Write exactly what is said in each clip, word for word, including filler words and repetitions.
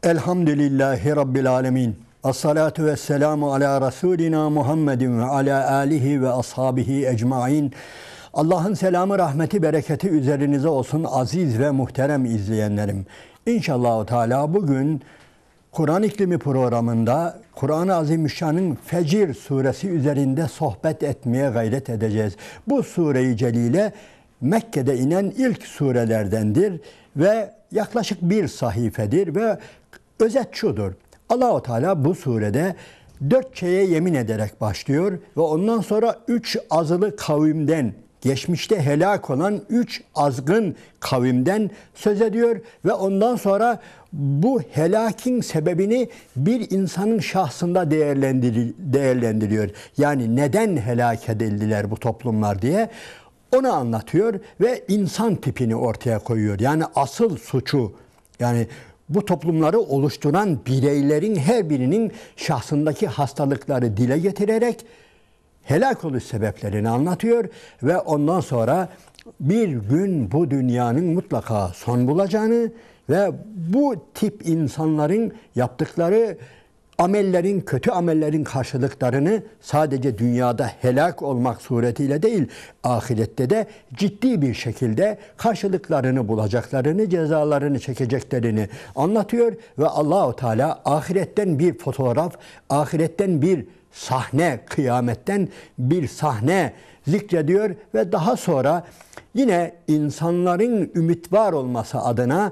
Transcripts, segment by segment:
Elhamdülillahi Rabbil alemin. As-salatu vesselamu ala Resulina Muhammedin ve ala alihi ve ashabihi ecmain. Allah'ın selamı, rahmeti, bereketi üzerinize olsun aziz ve muhterem izleyenlerim. İnşallah Teala bugün Kur'an İklimi programında Kur'an-ı Azimüşşan'ın Fecir suresi üzerinde sohbet etmeye gayret edeceğiz. Bu sure-i celile Mekke'de inen ilk surelerdendir ve yaklaşık bir sayfedir ve özet şudur. Allah-u Teala bu surede dört şeye yemin ederek başlıyor ve ondan sonra üç azılı kavimden, geçmişte helak olan üç azgın kavimden söz ediyor ve ondan sonra bu helakin sebebini bir insanın şahsında değerlendir değerlendiriyor. Yani neden helak edildiler bu toplumlar diye onu anlatıyor ve insan tipini ortaya koyuyor. Yani asıl suçu, yani bu toplumları oluşturan bireylerin her birinin şahsındaki hastalıkları dile getirerek helak oluş sebeplerini anlatıyor ve ondan sonra bir gün bu dünyanın mutlaka son bulacağını ve bu tip insanların yaptıkları amellerin, kötü amellerin karşılıklarını sadece dünyada helak olmak suretiyle değil, ahirette de ciddi bir şekilde karşılıklarını bulacaklarını, cezalarını çekeceklerini anlatıyor ve Allah-u Teala ahiretten bir fotoğraf, ahiretten bir sahne, kıyametten bir sahne zikrediyor ve daha sonra yine insanların ümit var olması adına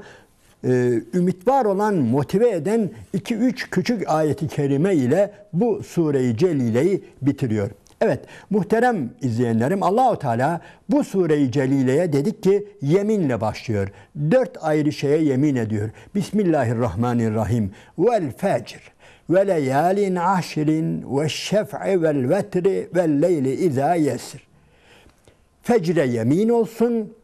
ümit var olan, motive eden iki üç küçük ayeti kerime ile bu sure-i celileyi bitiriyor. Evet, muhterem izleyenlerim, Allah-u Teala bu sure-i celileye dedik ki yeminle başlıyor. Dört ayrı şeye yemin ediyor. Bismillahirrahmanirrahim. Vel fecr ve leyalin aşrin ve şef'i vel vetri vel leyli izâ yesir. Fecre yemin olsun,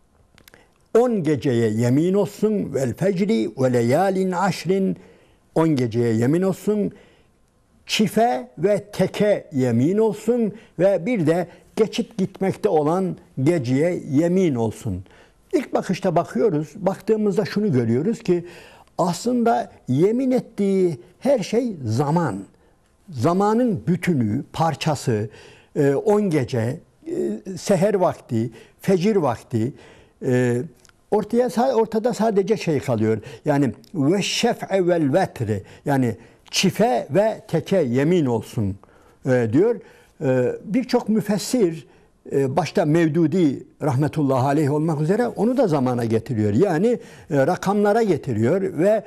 on geceye yemin olsun, vel fecri ve leyalin aşrin, on geceye yemin olsun, çife ve teke yemin olsun ve bir de geçip gitmekte olan geceye yemin olsun. İlk bakışta bakıyoruz, baktığımızda şunu görüyoruz ki aslında yemin ettiği her şey zaman. Zamanın bütünü, parçası, on gece, seher vakti, fecir vakti, ortaya ortada sadece şey kalıyor. Yani ve şef'e vel vetri, yani çife ve teke yemin olsun diyor. Birçok müfessir, başta Mevdudi rahmetullahi aleyh olmak üzere onu da zamana getiriyor. Yani rakamlara getiriyor ve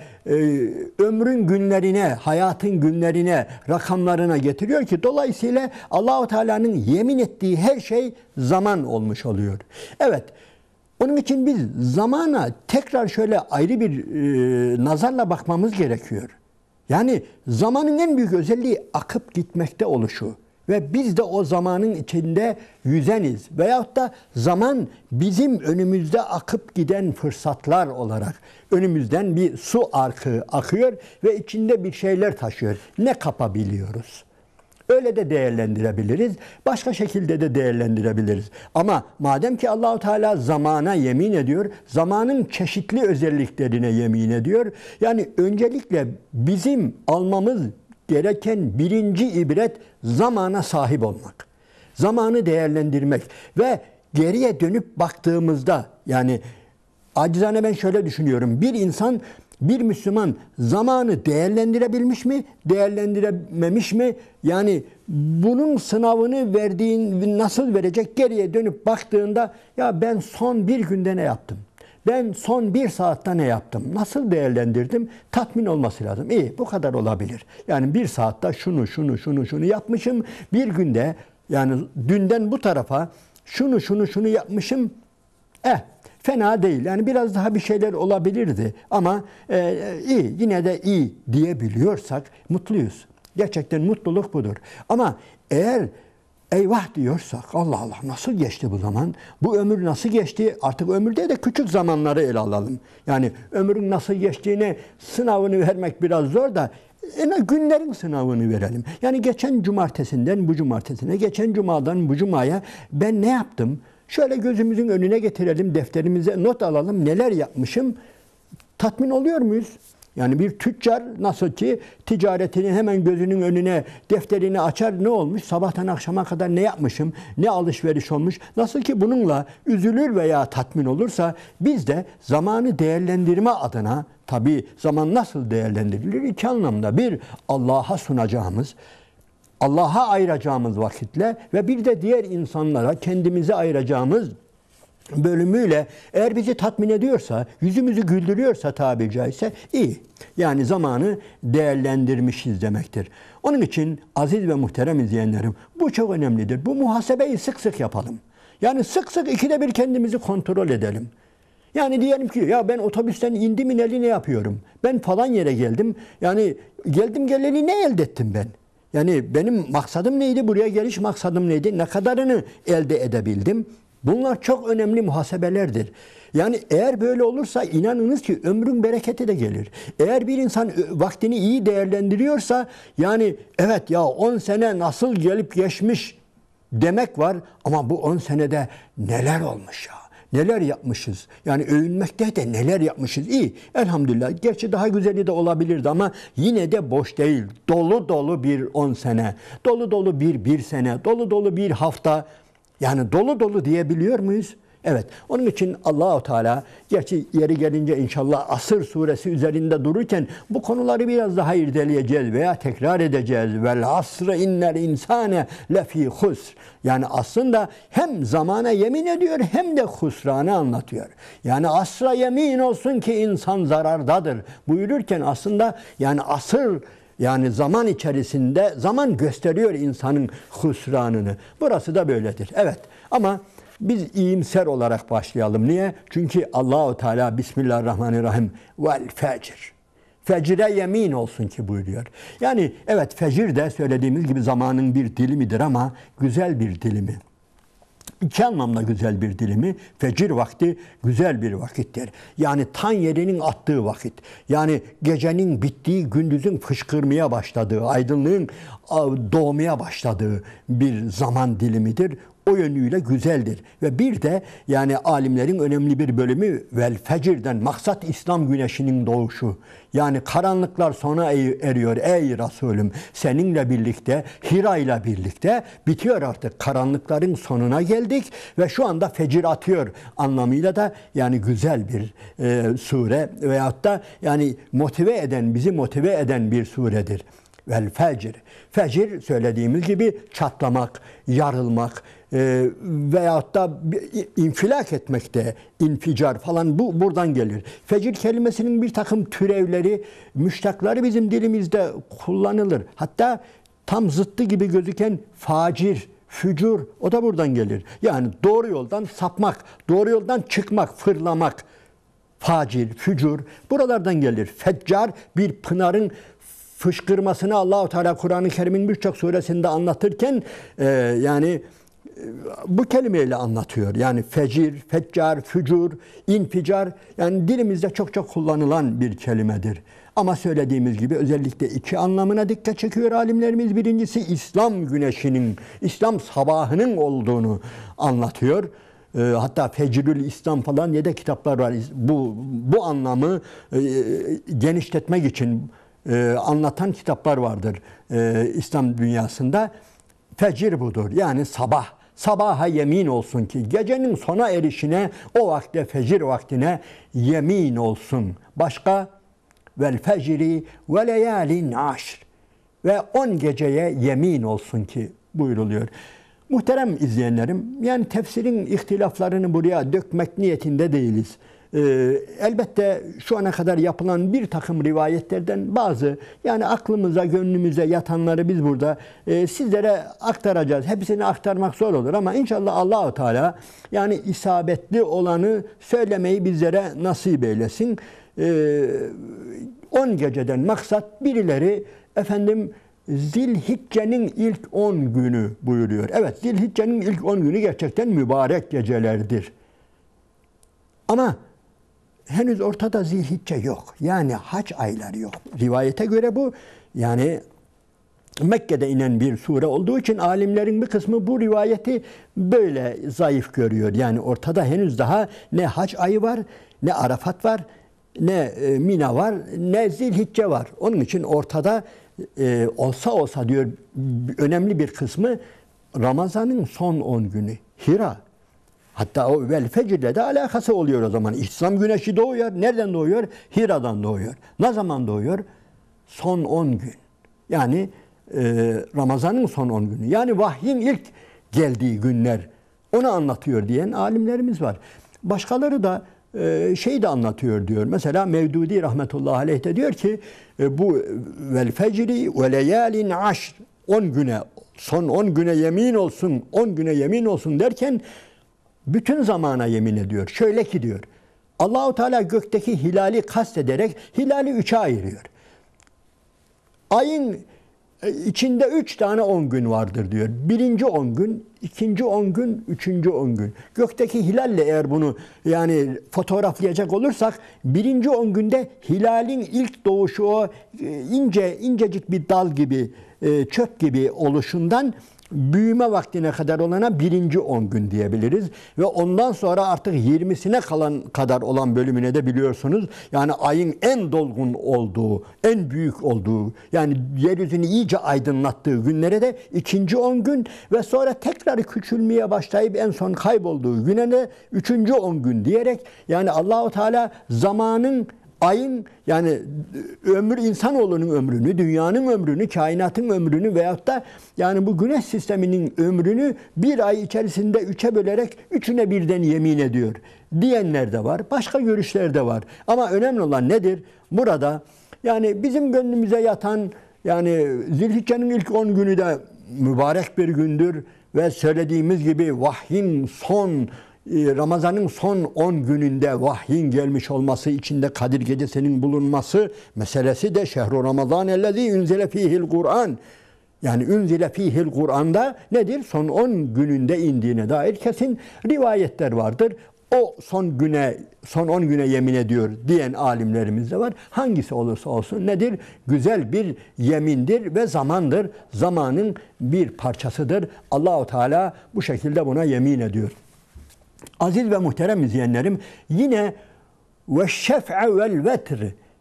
ömrün günlerine, hayatın günlerine, rakamlarına getiriyor ki dolayısıyla Allah-u Teala'nın yemin ettiği her şey zaman olmuş oluyor. Evet, onun için biz zamana tekrar şöyle ayrı bir e, nazarla bakmamız gerekiyor. Yani zamanın en büyük özelliği akıp gitmekte oluşu. Ve biz de o zamanın içinde yüzeniz. Veyahut da zaman bizim önümüzde akıp giden fırsatlar olarak önümüzden bir su arkı akıyor ve içinde bir şeyler taşıyor. Ne kapabiliyoruz? Öyle de değerlendirebiliriz. Başka şekilde de değerlendirebiliriz. Ama madem ki Allah-u Teala zamana yemin ediyor, zamanın çeşitli özelliklerine yemin ediyor. Yani öncelikle bizim almamız gereken birinci ibret zamana sahip olmak. Zamanı değerlendirmek ve geriye dönüp baktığımızda, yani acizane ben şöyle düşünüyorum. Bir insan, bir Müslüman zamanı değerlendirebilmiş mi, değerlendirememiş mi? Yani bunun sınavını verdiğin, nasıl verecek, geriye dönüp baktığında ya ben son bir günde ne yaptım? Ben son bir saatte ne yaptım? Nasıl değerlendirdim? Tatmin olması lazım. İyi, bu kadar olabilir. Yani bir saatte şunu, şunu, şunu, şunu yapmışım. Bir günde, yani dünden bu tarafa şunu, şunu, şunu yapmışım. Eh, fena değil. Yani biraz daha bir şeyler olabilirdi. Ama e, iyi, yine de iyi diyebiliyorsak mutluyuz. Gerçekten mutluluk budur. Ama eğer eyvah diyorsak, Allah Allah nasıl geçti bu zaman? Bu ömür nasıl geçti? Artık ömürde de küçük zamanları ele alalım. Yani ömrün nasıl geçtiğini sınavını vermek biraz zor da en günlerin sınavını verelim. Yani geçen cumartesinden bu cumartesine, geçen cumadan bu cumaya ben ne yaptım? Şöyle gözümüzün önüne getirelim, defterimize not alalım. Neler yapmışım? Tatmin oluyor muyuz? Yani bir tüccar nasıl ki ticaretini hemen gözünün önüne defterini açar, ne olmuş? Sabahtan akşama kadar ne yapmışım? Ne alışveriş olmuş? Nasıl ki bununla üzülür veya tatmin olursa biz de zamanı değerlendirme adına, tabii zaman nasıl değerlendirilir? İki anlamda. Bir, Allah'a sunacağımız, Allah'a ayıracağımız vakitle ve bir de diğer insanlara kendimize ayıracağımız bölümüyle eğer bizi tatmin ediyorsa, yüzümüzü güldürüyorsa tabiri caizse iyi. Yani zamanı değerlendirmişiz demektir. Onun için aziz ve muhterem izleyenlerim, bu çok önemlidir. Bu muhasebeyi sık sık yapalım. Yani sık sık ikide bir kendimizi kontrol edelim. Yani diyelim ki ya ben otobüsten indim ineli ne yapıyorum? Ben falan yere geldim. Yani geldim geleli ne elde ettim ben? Yani benim maksadım neydi? Buraya geliş maksadım neydi? Ne kadarını elde edebildim? Bunlar çok önemli muhasebelerdir. Yani eğer böyle olursa inanınız ki ömrün bereketi de gelir. Eğer bir insan vaktini iyi değerlendiriyorsa yani evet ya on sene nasıl gelip geçmiş demek var ama bu on senede neler olmuş ya. Neler yapmışız? Yani övünmekte de neler yapmışız? İyi, elhamdülillah. Gerçi daha güzeli de olabilirdi ama yine de boş değil. Dolu dolu bir on sene, dolu dolu bir bir sene, dolu dolu bir hafta. Yani dolu dolu diyebiliyor muyuz? Evet. Onun için Allah-u Teala, gerçi yeri gelince inşallah Asır suresi üzerinde dururken bu konuları biraz daha irdeleyeceğiz veya tekrar edeceğiz. Vel asrı innel insane lefî husr. Yani aslında hem zamana yemin ediyor hem de husranı anlatıyor. Yani asra yemin olsun ki insan zarardadır buyururken aslında yani asır, yani zaman içerisinde zaman gösteriyor insanın husranını. Burası da böyledir. Evet. Ama biz iyimser olarak başlayalım. Niye? Çünkü Allahu Teala Bismillahirrahmanirrahim vel fecr. Fecre yemin olsun ki buyuruyor. Yani evet, fecir de söylediğimiz gibi zamanın bir dilimidir ama güzel bir dilimi. İki anlamda güzel bir dilimi. Fecir vakti güzel bir vakittir. Yani tan yerinin attığı vakit. Yani gecenin bittiği, gündüzün fışkırmaya başladığı, aydınlığın doğmaya başladığı bir zaman dilimidir. O yönüyle güzeldir. Ve bir de yani alimlerin önemli bir bölümü vel fecirden maksat İslam güneşinin doğuşu. Yani karanlıklar sona eriyor ey Resulüm. Seninle birlikte, Hira ile birlikte bitiyor artık. Karanlıkların sonuna geldik ve şu anda fecir atıyor anlamıyla da yani güzel bir e, sure veyahut da yani motive eden, bizi motive eden bir suredir. Vel fecir. Fecir söylediğimiz gibi çatlamak, yarılmak e, veyahut da infilak etmekte, inficar falan bu buradan gelir. Fecir kelimesinin bir takım türevleri, müştakları bizim dilimizde kullanılır. Hatta tam zıttı gibi gözüken facir, fücur o da buradan gelir. Yani doğru yoldan sapmak, doğru yoldan çıkmak, fırlamak. Facir, fücur buralardan gelir. Feccar bir pınarın fışkırmasını Allah-u Teala Kur'an-ı Kerim'in birçok suresinde anlatırken e, yani e, bu kelimeyle anlatıyor. Yani fecir, feccar, fücur, inficar yani dilimizde çok çok kullanılan bir kelimedir. Ama söylediğimiz gibi özellikle iki anlamına dikkat çekiyor alimlerimiz. Birincisi İslam güneşinin, İslam sabahının olduğunu anlatıyor. E, hatta Fecrül İslam falan diye de kitaplar var. Bu, bu anlamı e, genişletmek için Ee, anlatan kitaplar vardır ee, İslam dünyasında. Fecir budur. Yani sabah. Sabaha yemin olsun ki gecenin sona erişine o vakte fecir vaktine yemin olsun. Başka vel fecri ve leyalin aşr ve on geceye yemin olsun ki buyruluyor. Muhterem izleyenlerim, yani tefsirin ihtilaflarını buraya dökmek niyetinde değiliz. Ee, elbette şu ana kadar yapılan bir takım rivayetlerden bazı yani aklımıza, gönlümüze yatanları biz burada e, sizlere aktaracağız. Hepsini aktarmak zor olur ama inşallah Allah-u Teala yani isabetli olanı söylemeyi bizlere nasip eylesin. Ee, on geceden maksat birileri efendim Zilhicce'nin ilk on günü buyuruyor. Evet, Zilhicce'nin ilk on günü gerçekten mübarek gecelerdir. Ama henüz ortada Zilhicce yok. Yani hac ayları yok. Rivayete göre bu yani Mekke'de inen bir sure olduğu için alimlerin bir kısmı bu rivayeti böyle zayıf görüyor. Yani ortada henüz daha ne hac ayı var, ne Arafat var, ne e, Mina var, ne Zilhicce var. Onun için ortada e, olsa olsa diyor önemli bir kısmı Ramazan'ın son on günü. Hira. Hatta o vel fecirle de alakası oluyor o zaman. İhtisam güneşi doğuyor. Nereden doğuyor? Hira'dan doğuyor. Ne zaman doğuyor? Son on gün. Yani e, Ramazan'ın son on günü. Yani vahyin ilk geldiği günler. Onu anlatıyor diyen alimlerimiz var. Başkaları da e, şey de anlatıyor diyor. Mesela Mevdudi rahmetullahi aleyh de diyor ki e, bu vel fecri ve leyalin aşr on güne, son on güne yemin olsun, on güne yemin olsun derken bütün zamana yemin ediyor. Şöyle ki diyor. Allahu Teala gökteki hilali kastederek hilali üçe ayırıyor. Ayın içinde üç tane on gün vardır diyor. Birinci on gün, ikinci on gün, üçüncü on gün. Gökteki hilalle eğer bunu yani fotoğraflayacak olursak birinci on günde hilalin ilk doğuşu o ince incecik bir dal gibi, çöp gibi oluşundan büyüme vaktine kadar olana birinci on gün diyebiliriz. Ve ondan sonra artık yirmisine kalan kadar olan bölümüne de biliyorsunuz. Yani ayın en dolgun olduğu, en büyük olduğu, yani yeryüzünü iyice aydınlattığı günlere de ikinci on gün ve sonra tekrar küçülmeye başlayıp en son kaybolduğu güne de üçüncü on gün diyerek yani Allahu Teala zamanın, ayın yani ömür insanoğlunun ömrünü, dünyanın ömrünü, kainatın ömrünü veyahut da yani bu güneş sisteminin ömrünü bir ay içerisinde üçe bölerek üçüne birden yemin ediyor diyenler de var. Başka görüşler de var. Ama önemli olan nedir? Burada yani bizim gönlümüze yatan yani Zilhicce'nin ilk on günü de mübarek bir gündür ve söylediğimiz gibi vahyin son Ramazan'ın son on gününde vahyin gelmiş olması, içinde Kadir Gecesi'nin bulunması meselesi de şehru Ramazan ellezî ünzile fîhil Kur'an. Yani ünzile fîhil Kur'an'da nedir? Son on gününde indiğine dair kesin rivayetler vardır. O son güne, son on güne yemin ediyor diyen alimlerimiz de var. Hangisi olursa olsun nedir? Güzel bir yemindir ve zamandır. Zamanın bir parçasıdır. Allahu Teala bu şekilde buna yemin ediyor. Aziz ve muhterem izleyenlerim, yine ve şef'e vel vetr,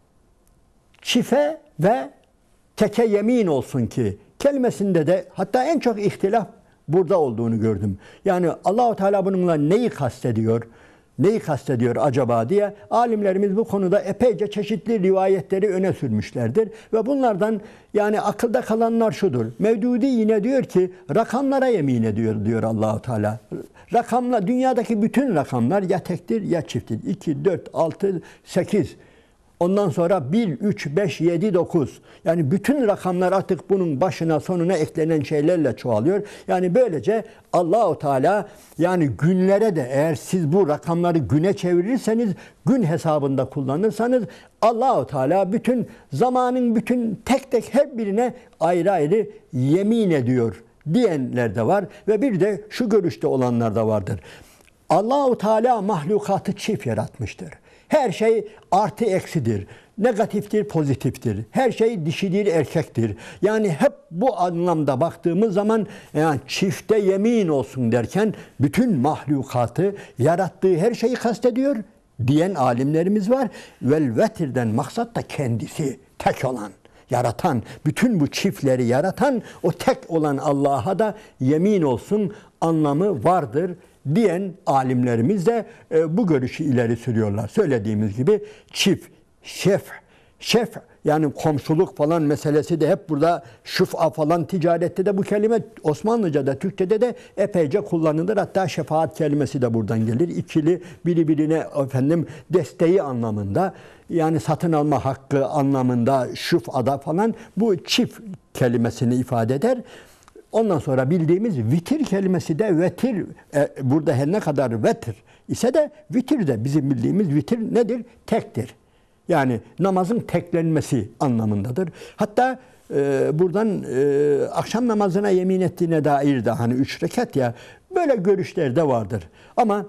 çife ve teke yemin olsun ki kelimesinde de hatta en çok ihtilaf burada olduğunu gördüm. Yani Allahu Teala bununla neyi kastediyor? Neyi kastediyor acaba diye alimlerimiz bu konuda epeyce çeşitli rivayetleri öne sürmüşlerdir. Ve bunlardan yani akılda kalanlar şudur. Mevdudi yine diyor ki rakamlara yemin ediyor diyor Allahu Teala. Rakamlar, dünyadaki bütün rakamlar ya tektir ya çifttir. iki, dört, altı, sekiz. Ondan sonra bir, üç, beş, yedi, dokuz. Yani bütün rakamlar artık bunun başına sonuna eklenen şeylerle çoğalıyor. Yani böylece Allahu Teala yani günlere de eğer siz bu rakamları güne çevirirseniz, gün hesabında kullanırsanız Allahu Teala bütün zamanın bütün tek tek her birine ayrı ayrı yemin ediyor diyenler de var ve bir de şu görüşte olanlar da vardır. Allahu Teala mahlukatı çift yaratmıştır. Her şey artı eksidir. Negatiftir, pozitiftir. Her şey dişidir, erkektir. Yani hep bu anlamda baktığımız zaman yani çifte yemin olsun derken bütün mahlukatı, yarattığı her şeyi kastediyor diyen alimlerimiz var. Vel vetirden maksat da kendisi, tek olan, yaratan, bütün bu çiftleri yaratan o tek olan Allah'a da yemin olsun anlamı vardır diyen alimlerimiz de e, bu görüşü ileri sürüyorlar. Söylediğimiz gibi çift, şef, şef yani komşuluk falan meselesi de hep burada şufa falan ticarette de bu kelime Osmanlıca'da, Türkçe'de de epeyce kullanılır. Hatta şefaat kelimesi de buradan gelir. İkili birbirine efendim desteği anlamında yani satın alma hakkı anlamında şufada falan bu çift kelimesini ifade eder. Ondan sonra bildiğimiz vitir kelimesi de vetir, e, burada her ne kadar vetir ise de vitir de bizim bildiğimiz vitir nedir? Tektir. Yani namazın teklenmesi anlamındadır. Hatta e, buradan e, akşam namazına yemin ettiğine dair de hani üç rekat ya böyle görüşler de vardır. Ama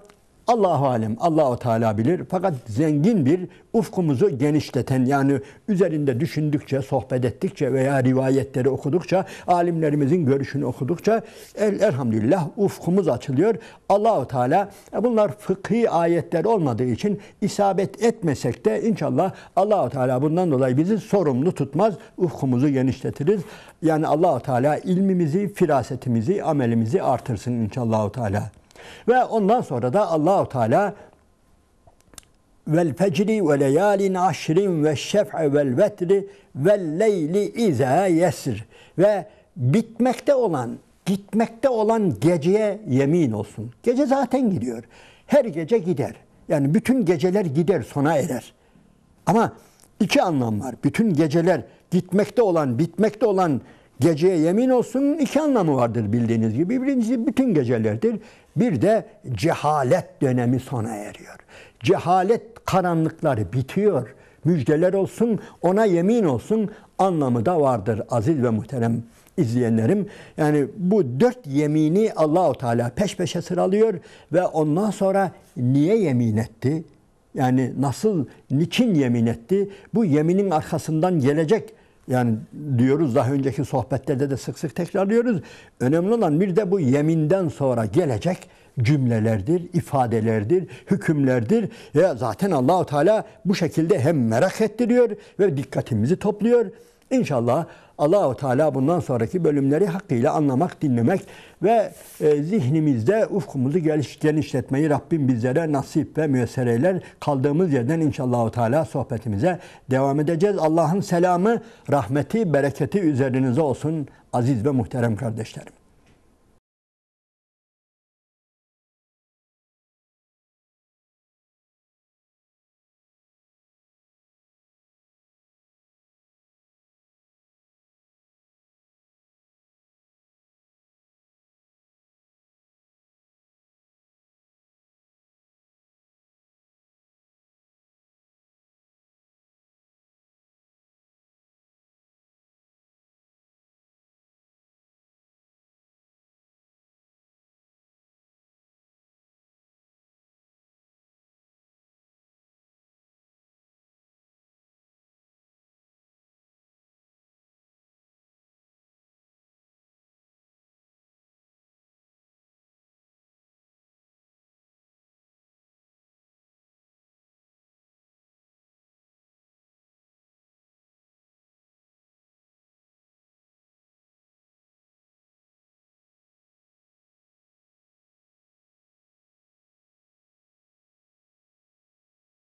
Allahu alem, Allahu Teala bilir. Fakat zengin bir ufkumuzu genişleten, yani üzerinde düşündükçe, sohbet ettikçe veya rivayetleri okudukça, alimlerimizin görüşünü okudukça el, elhamdülillah ufkumuz açılıyor. Allahu Teala, bunlar fıkhi ayetler olmadığı için isabet etmesek de inşallah Allahu Teala bundan dolayı bizi sorumlu tutmaz. Ufkumuzu genişletiriz. Yani Allahu Teala ilmimizi, firasetimizi, amelimizi artırsın inşallah Teala. Ve ondan sonra da Allahu Teala vel fecri ve leyalin aşrin ve şef'i vel vetri vel leyli iza yesr ve bitmekte olan, gitmekte olan geceye yemin olsun. Gece zaten gidiyor. Her gece gider. Yani bütün geceler gider, sona erer. Ama iki anlam var. Bütün geceler gitmekte olan, bitmekte olan geceye yemin olsun, iki anlamı vardır bildiğiniz gibi. Birincisi bütün gecelerdir. Bir de cehalet dönemi sona eriyor. Cehalet karanlıkları bitiyor. Müjdeler olsun, ona yemin olsun anlamı da vardır aziz ve muhterem izleyenlerim. Yani bu dört yemini Allahu Teala peş peşe sıralıyor ve ondan sonra niye yemin etti? Yani nasıl, niçin yemin etti? Bu yeminin arkasından gelecek, yani diyoruz, daha önceki sohbetlerde de sık sık tekrarlıyoruz. Önemli olan bir de bu yeminden sonra gelecek cümlelerdir, ifadelerdir, hükümlerdir. Ya zaten Allahu Teala bu şekilde hem merak ettiriyor ve dikkatimizi topluyor. İnşallah Allahu Teala bundan sonraki bölümleri hakkıyla anlamak, dinlemek ve e, zihnimizde ufkumuzu geniş, genişletmeyi Rabbim bizlere nasip ve müyesser eyler. Kaldığımız yerden inşallah Teala sohbetimize devam edeceğiz. Allah'ın selamı, rahmeti, bereketi üzerinize olsun aziz ve muhterem kardeşlerim.